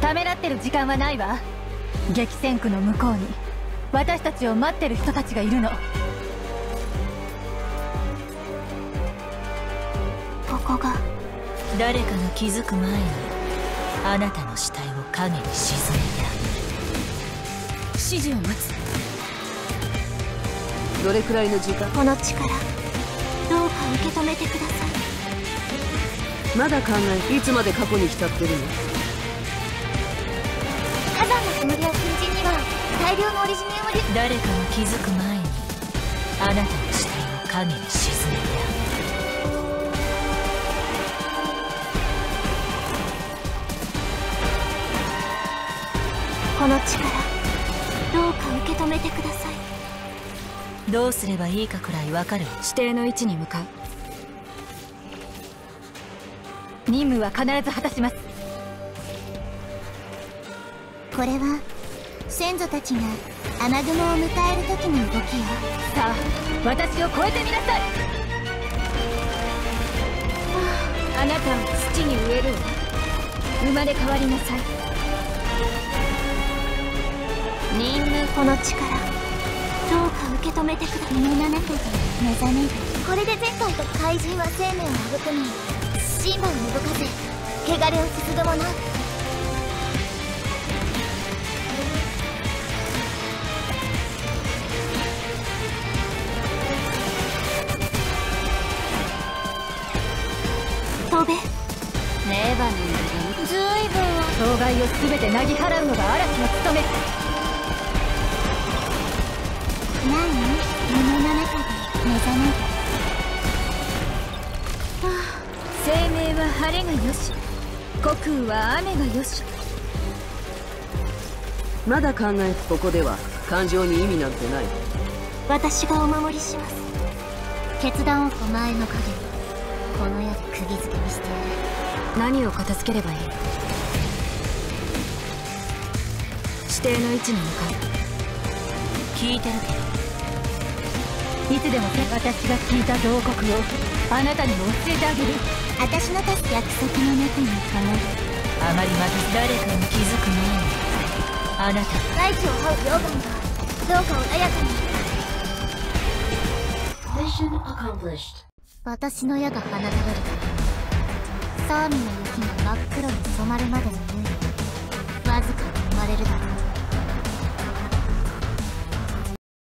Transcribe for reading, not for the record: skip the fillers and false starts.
ためらってる時間はないわ。激戦区の向こうに私たちを待ってる人たちがいるの。 ここが誰かが気づく前にあなたの死体を影に沈めてあげる。 指示を待つ。 どれくらいの時間？ この力どうか受け止めてください。 まだ考え、いつまで過去に浸ってるの？ 火山の煙や粉塵には大量のオリジニウム粒。 誰かが気づく前にあなたの死体を影に沈めてあげる。 この力どうか受け止めてください。 どうすればいいかくらいわかる。 指定の位置に向かう。任務は必ず果たします。 これは先祖たちが雨雲を迎える時の動きよ。 さあ私を超えてみなさい。あなたを土に植えるわ。生まれ変わりなさい。 任務、この力どうか受け止めてください。夢の中で目覚める。これで前回と怪人は生命を育み、神馬を動かせ、汚れをすすぐもの。飛べ。 ネバにずいぶん障害を全てなぎ払うのが嵐の務め。 何？夢の中で目覚める。 生命は晴れがよし、虚空は雨がよし。 まだ考え、ここでは感情に意味なんてない。 私がお守りします。決断をお前の影にこの世で釘付けにしてやる。 何を片付ければいい？指定の位置に向かう。 聞いてるけどいつでも私が聞いた洞窟をあなたにも教えてあげる。 私の出す約束の中にかなる。 あまりまた誰かが気づく前にあなた大地を這う溶岩がどうか穏やかに。私の矢が放たれる。サーミの雪が真っ黒に染まるまでの猶予わずかに生まれるだろう。